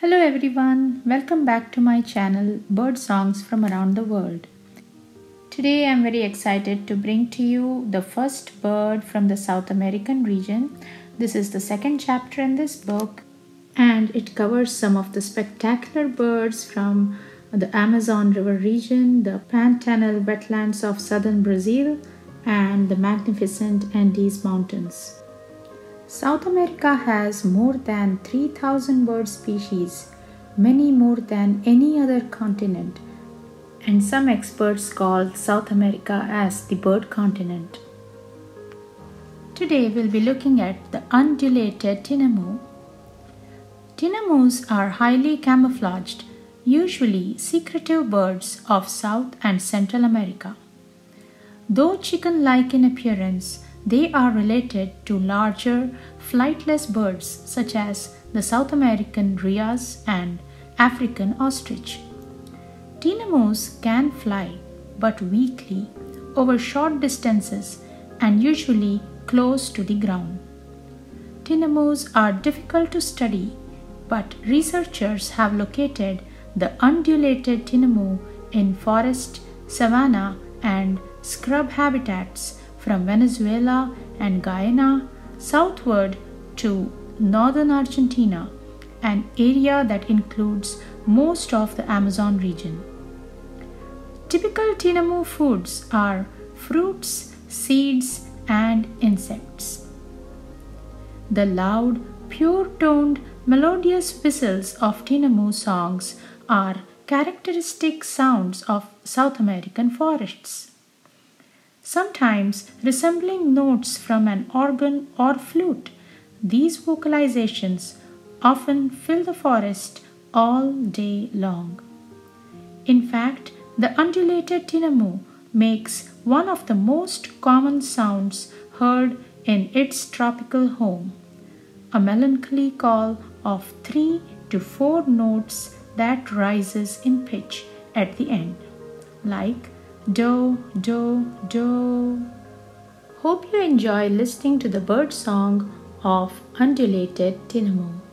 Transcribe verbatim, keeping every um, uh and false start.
Hello everyone, welcome back to my channel Bird Songs from Around the World. Today I am very excited to bring to you the first bird from the South American region. This is the second chapter in this book and it covers some of the spectacular birds from the Amazon River region, the Pantanal wetlands of southern Brazil and the magnificent Andes Mountains. South America has more than three thousand bird species, many more than any other continent, and some experts call South America as the bird continent. Today we'll be looking at the undulated tinamou. Tinamous are highly camouflaged, usually secretive birds of South and Central America. Though chicken-like in appearance, they are related to larger flightless birds such as the South American rheas and African ostrich. Tinamous can fly, but weakly, over short distances and usually close to the ground. Tinamous are difficult to study, but researchers have located the undulated tinamou in forest, savanna, and scrub habitats from Venezuela and Guyana southward to northern Argentina, an area that includes most of the Amazon region. Typical tinamou foods are fruits, seeds, and insects. The loud, pure-toned, melodious whistles of tinamou songs are characteristic sounds of South American forests. Sometimes resembling notes from an organ or flute, these vocalizations often fill the forest all day long. In fact, the undulated tinamou makes one of the most common sounds heard in its tropical home, a melancholy call of three to four notes that rises in pitch at the end, like do, do, do. Hope you enjoy listening to the bird song of undulated tinamou.